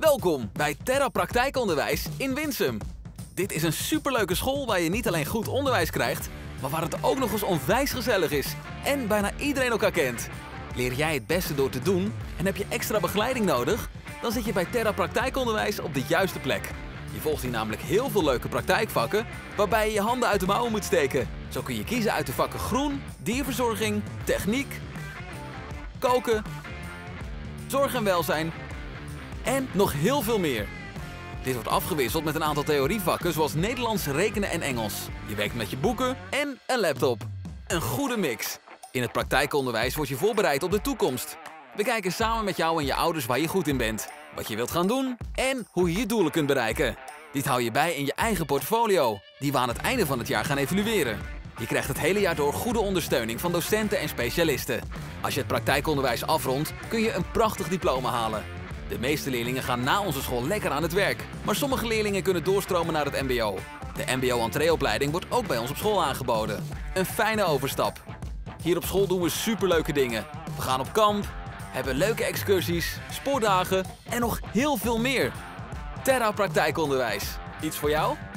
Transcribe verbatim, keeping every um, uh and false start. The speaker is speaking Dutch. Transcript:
Welkom bij Terra Praktijkonderwijs in Winsum. Dit is een superleuke school waar je niet alleen goed onderwijs krijgt, maar waar het ook nog eens onwijs gezellig is en bijna iedereen elkaar kent. Leer jij het beste door te doen en heb je extra begeleiding nodig? Dan zit je bij Terra Praktijkonderwijs op de juiste plek. Je volgt hier namelijk heel veel leuke praktijkvakken waarbij je je handen uit de mouwen moet steken. Zo kun je kiezen uit de vakken groen, dierverzorging, techniek, koken, zorg en welzijn en nog heel veel meer. Dit wordt afgewisseld met een aantal theorievakken zoals Nederlands, rekenen en Engels. Je werkt met je boeken en een laptop. Een goede mix. In het praktijkonderwijs word je voorbereid op de toekomst. We kijken samen met jou en je ouders waar je goed in bent, wat je wilt gaan doen en hoe je je doelen kunt bereiken. Dit hou je bij in je eigen portfolio, die we aan het einde van het jaar gaan evalueren. Je krijgt het hele jaar door goede ondersteuning van docenten en specialisten. Als je het praktijkonderwijs afrondt, kun je een prachtig diploma halen. De meeste leerlingen gaan na onze school lekker aan het werk, maar sommige leerlingen kunnen doorstromen naar het mbo. De mbo-entreeopleiding wordt ook bij ons op school aangeboden. Een fijne overstap. Hier op school doen we superleuke dingen. We gaan op kamp, hebben leuke excursies, sportdagen en nog heel veel meer. Terra Praktijkonderwijs. Iets voor jou?